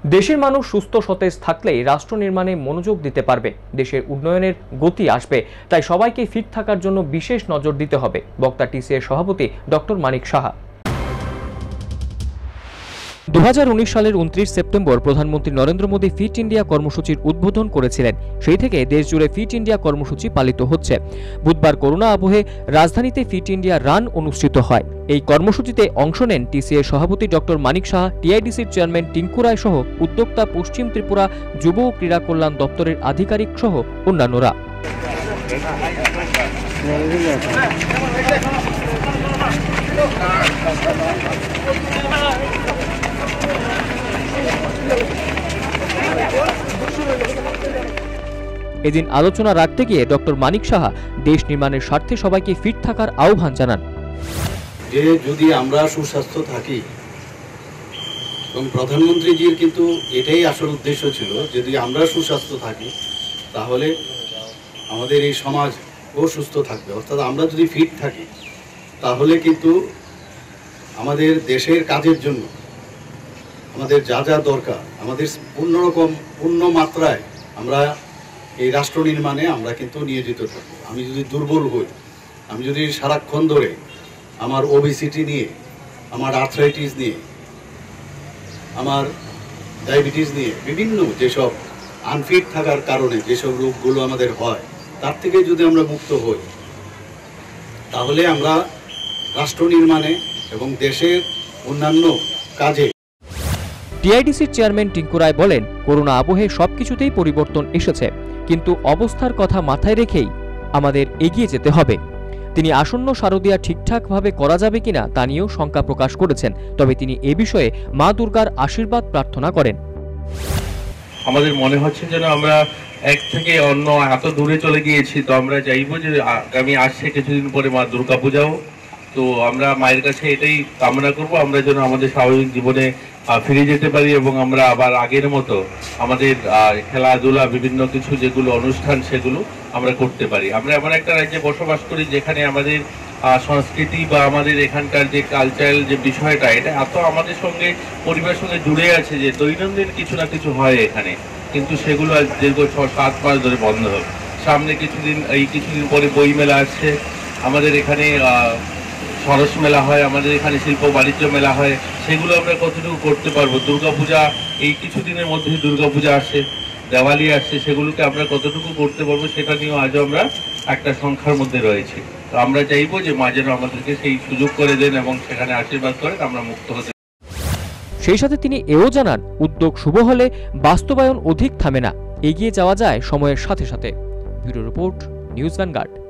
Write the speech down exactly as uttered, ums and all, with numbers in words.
দেশের মানুষ সুস্থ সতেজ থাকলেই রাষ্ট্র নির্মাণে মনোযোগ দিতে পারবে, দেশের উন্নয়নের গতি আসবে। তাই সবাইকে ফিট থাকার জন্য বিশেষ নজর দিতে হবে। বক্তা টিসিএর সভাপতি ডক্টর মানিক সাহা। দু হাজার উনিশ সালের উনত্রিশ সেপ্টেম্বর প্রধানমন্ত্রী নরেন্দ্র মোদী ফিট ইন্ডিয়া কর্মসূচির উদ্বোধন করেছিলেন। সেই থেকে দেশজুড়ে ফিট ইন্ডিয়া কর্মসূচি পালিত হচ্ছে। বুধবার করোনা আবহে রাজধানীতে ফিট ইন্ডিয়া রান অনুষ্ঠিত হয়। এই কর্মসূচিতে অংশ নেন টিসিএর সভাপতি ডক্টর মানিক সাহা, টিআইডিসির চেয়ারম্যান টিঙ্কু রায় সহ উদ্যোক্তা, পশ্চিম ত্রিপুরা যুব ও ক্রীড়া কল্যাণ দপ্তরের আধিকারিক সহ অন্যান্যরা। এদিন আলোচনা রাখতে গিয়ে ডক্টর মানিক সাহা দেশ নির্মাণের স্বার্থে সবাইকে ফিট থাকার আহ্বান জানান। যে যদি আমরা সুস্বাস্থ্য থাকি, এবং প্রধানমন্ত্রীজির কিন্তু এটাই আসল উদ্দেশ্য ছিল, যদি আমরা সুস্বাস্থ্য থাকি তাহলে আমাদের এই সমাজও সুস্থ থাকবে। অর্থাৎ আমরা যদি ফিট থাকি তাহলে কিন্তু আমাদের দেশের কাজের জন্য আমাদের যা যা দরকার, আমাদের পূর্ণ রকম পূর্ণ মাত্রায় আমরা এই রাষ্ট্র নির্মাণে আমরা কিন্তু নিয়োজিত থাকবো। আমি যদি দুর্বল হই, আমি যদি সারাক্ষণ ধরে আমার ওবেসিটি নিয়ে, আমার আর্থ্রাইটিস নিয়ে, আমার ডায়াবেটিস নিয়ে, বিভিন্ন যেসব আনফিট থাকার কারণে যেসব রোগগুলো আমাদের হয়, তার থেকে যদি আমরা মুক্ত হই তাহলে আমরা রাষ্ট্র নির্মাণে এবং দেশের অন্যান্য কাজে। টিআইডিসির চেয়ারম্যান টিঙ্কু রায় বলেন, করোনা আবহে সবকিছুতেই পরিবর্তন এসেছে, কিন্তু অবস্থার কথা মাথায় রেখেই আমাদের এগিয়ে যেতে হবে। তিনি আসন্ন শারদীয়া ঠিকঠাকভাবে করা যাবে কিনা তা নিয়েও শঙ্কা প্রকাশ করেছেন। তবে তিনি এ বিষয়ে মা দুর্গার আশীর্বাদ প্রার্থনা করেন। আমাদের মনে হচ্ছে যেন আমরা এক থেকে অন্য এত দূরে চলে গিয়েছি, তো আমরা চাইবো যে আগামী আসছে কিছুদিন পরে মা দুর্গা পূজাও, তো আমরা মায়ের কাছে এটাই কামনা করব আমরা যেন আমাদের স্বাভাবিক জীবনে ফিরে যেতে পারি এবং আমরা আবার আগের মতো আমাদের খেলাধুলা, বিভিন্ন কিছু যেগুলো অনুষ্ঠান সেগুলো আমরা করতে পারি। আমরা এমন একটা রাজ্যে বসবাস করি যেখানে আমাদের সংস্কৃতি বা আমাদের এখানকার যে কালচারাল যে বিষয়টা, এটা এত আমাদের সঙ্গে পরিবারের সঙ্গে জুড়ে আছে যে দৈনন্দিন কিছু না কিছু হয় এখানে, কিন্তু সেগুলো আজ দীর্ঘ ছ সাত মাস ধরে বন্ধ হবে। সামনে কিছুদিন এই কিছুদিন পরে বই মেলা আসছে, আমাদের এখানে সরস মেলা হয়, আমাদের এখানে শিল্প বাণিজ্য মেলা হয়, সেগুলো আমরা কতটুকু করতে পারবো। দুর্গাপূজা এই কিছুদিনের মধ্যে দুর্গাপূজা আসছে, দেওয়ালি আসছে, সেগুলোকে আমরা কতটুকু করতে পারবো সেটা নিয়েও আজও আমরা একটা সংখ্যার মধ্যে রয়েছি। তো আমরা চাইবো যে মা যেন আমাদেরকে সেই সুযোগ করে দেন এবং সেখানে আশীর্বাদ করেন, আমরা মুক্ত হতে। সেই সাথে তিনি এও জানান, উদ্যোগ শুভ হলে বাস্তবায়ন অধিক থামে না, এগিয়ে যাওয়া যায় সময়ের সাথে সাথে। Bureau report, news vanguard.